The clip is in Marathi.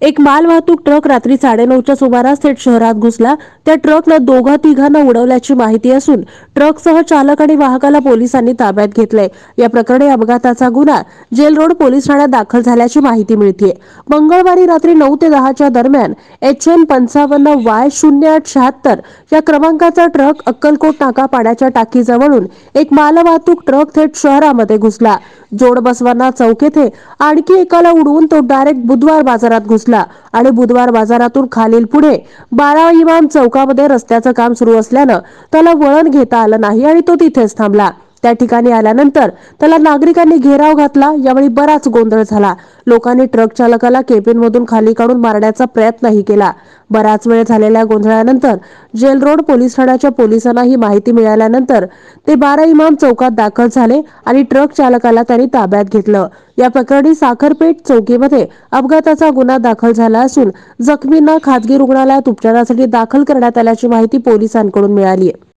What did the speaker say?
एक मालवाहतूक ट्रक रात्री 9:30च्या सुमारास थेट शहरात घुसला. त्या ट्रकनं दोघा तिघांना उडवल्याची माहिती असून ट्रकसह चालक आणि वाहकाला पोलिसांनी ताब्यात घेतलंय. या प्रकरणी अपघाताचा गुन्हा जेल रोड पोलीस ठाण्यात दाखल झाल्याची माहिती मिळते. मंगळवारी रात्री 9 ते 10च्या दरम्यान HN55Y0876 या क्रमांकाचा ट्रक अक्कलकोट नाका पाण्याच्या टाकीजवळून एक मालवाहतूक ट्रक थेट शहरामध्ये घुसला. जोडबसवांना चौक येथे आणखी एकाला उडवून तो डायरेक्ट बुधवार बाजारात घुसला आणि बुधवार बाजारातून खालील पुढे 12 इमाम चौकामध्ये रस्त्याचं काम सुरू असल्यानं त्याला वळण घेता आलं नाही आणि तो तिथेच थांबला. त्या ठिकाणी आल्यानंतर त्याला नागरिकांनी घेराव घातला. यावेळी बराच गोंधळ झाला. लोकांनी ट्रक चालकाला केबिनमधून खाली काढून मारण्याचा प्रयत्नही केला. बराच वेळ झालेल्या गोंधळानंतर जेल रोड पोलीस ठाण्याच्या पोलिसांना ही माहिती मिळाल्यानंतर ते 12 इमाम चौकात दाखल झाले आणि ट्रक चालकाला त्यांनी ताब्यात घेतलं. या प्रकरणी साखरपेठ चौकीमध्ये अपघाताचा गुन्हा दाखल झाला असून जखमींना खासगी रुग्णालयात उपचारासाठी दाखल करण्यात आल्याची माहिती पोलिसांकडून मिळाली.